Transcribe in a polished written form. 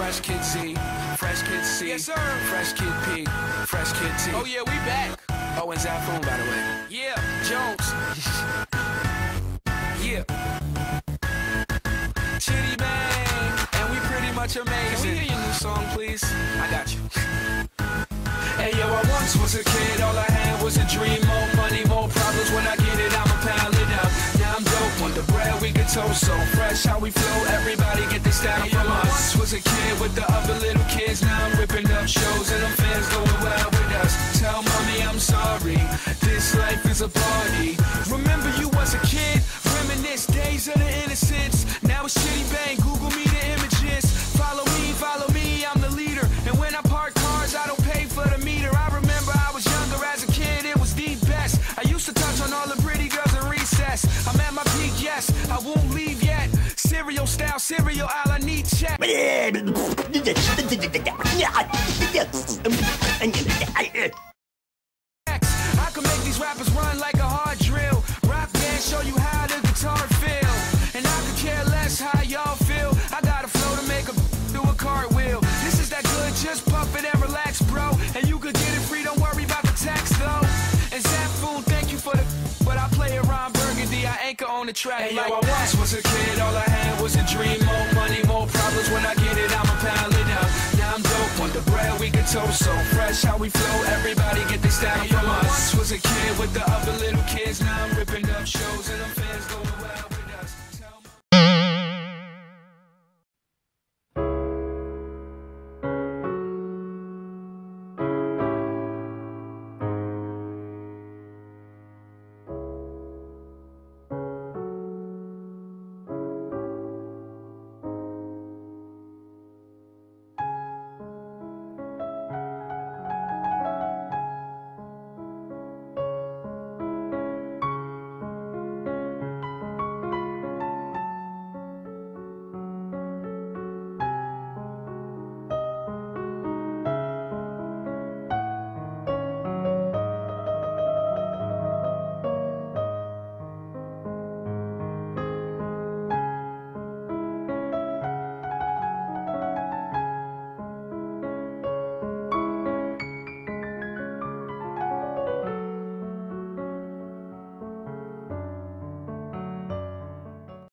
Fresh Kid Z, Fresh Kid C, Yes, sir. Fresh Kid P, Fresh Kid T. Oh yeah, we back. Oh, and Zafoon, by the way. Yeah, Jones. Yeah. Chitty Bang, and we pretty much amazing. Can we hear your new song, please? I got you. Hey yo, I once was a kid, all I had was a dream. More money, more problems. When I get it, I'ma pound it up. Now I'm dope on the bread, we get toast so fresh. How we flow, everybody get this style from us. Once was a kid with the other little kids. Now I'm ripping up shows and them fans going wild with us. Tell mommy I'm sorry, this life is a party. Remember you was a kid, reminisce days of the innocence. Now it's Chitty Bang, Google me the images. Follow me, I'm the leader. And when I park cars, I don't pay for the meter. I remember I was younger as a kid, it was the best. I used to touch on all the pretty girls in recess. I'm at my peak, yes, I won't leave yet. Cereal style, cereal, all I need check. I can make these rappers run like a hard drill. Rap band, show you how the guitar feel. And I could care less how y'all feel. I got a flow to make a do a cartwheel. This is that good, just pump it and relax, bro. And you could get it free, don't worry about the tax, though. And Zafoon, thank you for the but I play around Burgundy, I anchor on the track. Hey, like yo, I once was a kid, all I had was a dream. More money, more problems. When I get it, I'ma pound it up. Now I'm dope on the bread, we get toast so fresh. How we flow, everybody get this style from us. I once was a kid with the other little kids. Now I'm ripping up shows and I'm